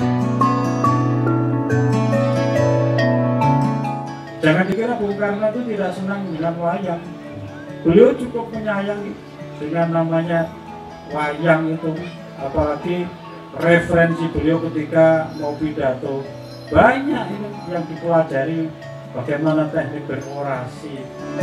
Jangan dikira Bung Karno itu tidak senang dengan wayang. Beliau cukup menyayangi dengan namanya wayang itu, apalagi referensi beliau ketika mau pidato banyak ini yang dipelajari, bagaimana teknik berorasi.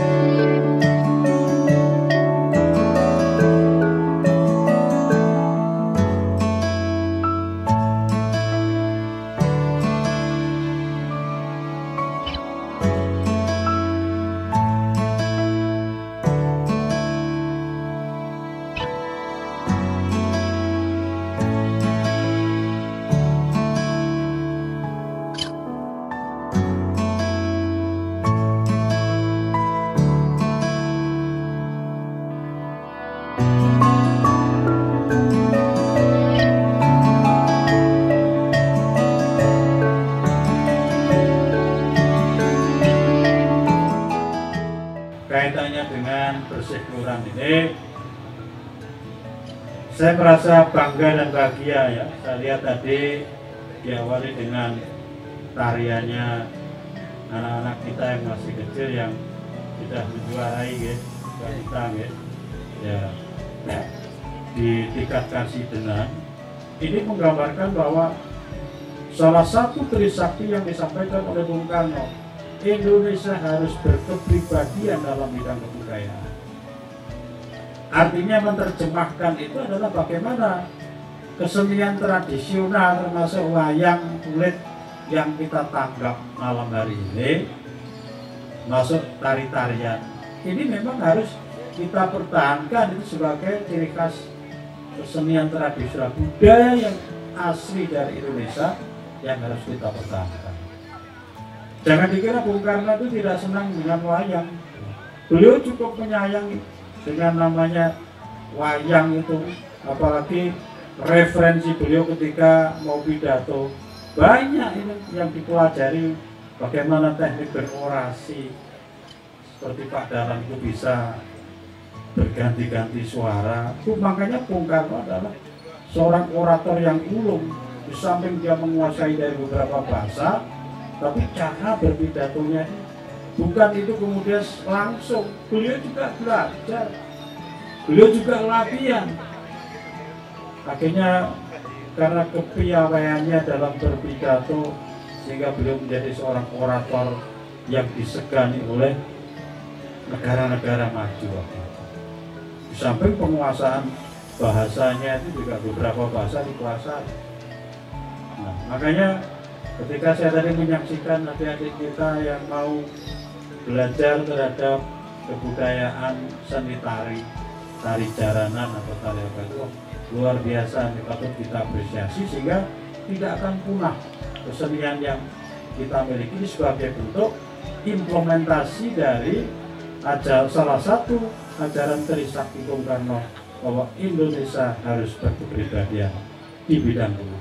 Kaitannya dengan bersih kelurahan ini, saya merasa bangga dan bahagia ya. Saya lihat tadi diawali dengan tariannya anak-anak kita yang masih kecil yang sudah menjuarai ya, wanita ya, di tingkat Kasidenan. Ini menggambarkan bahwa salah satu trisakti yang disampaikan oleh Bung Karno, Indonesia harus berkepribadian dalam bidang kebudayaan. Artinya menerjemahkan itu adalah bagaimana kesenian tradisional termasuk wayang kulit yang kita tanggap malam hari ini, masuk tari-tarian. Ini memang harus kita pertahankan itu sebagai ciri khas kesenian tradisional budaya yang asli dari Indonesia yang harus kita pertahankan. Jangan dikira Bung Karno itu tidak senang dengan wayang. Beliau cukup menyayangi dengan namanya wayang itu, apalagi referensi beliau ketika mau pidato banyak ini yang dipelajari, bagaimana teknik berorasi. Seperti Pak Dahlan itu bisa berganti-ganti suara. Makanya Bung Karno adalah seorang orator yang ulung. Di samping dia menguasai dari beberapa bahasa, tapi cara berpidatonya bukan itu kemudian langsung. Beliau juga belajar, beliau juga latihan. Akhirnya karena kepiawaiannya dalam berpidato, sehingga beliau menjadi seorang orator yang disegani oleh negara-negara maju. Di samping penguasaan bahasanya itu juga beberapa bahasa dikuasai. Nah, makanya ketika saya tadi menyaksikan adik-adik kita yang mau belajar terhadap kebudayaan seni tari, tari jaranan atau tari apa itu, luar biasa, patut kita apresiasi sehingga tidak akan punah kesenian yang kita miliki sebagai bentuk implementasi dari salah satu ajaran Trisakti Bung Karno bahwa Indonesia harus berkepribadian di bidang